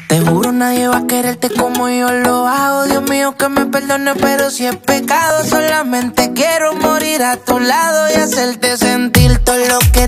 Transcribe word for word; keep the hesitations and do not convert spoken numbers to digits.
Te juro nadie va a quererte como yo lo hago. Dios mío que me perdone, pero si es pecado, solamente quiero morir a tu lado y hacerte sentir todo lo que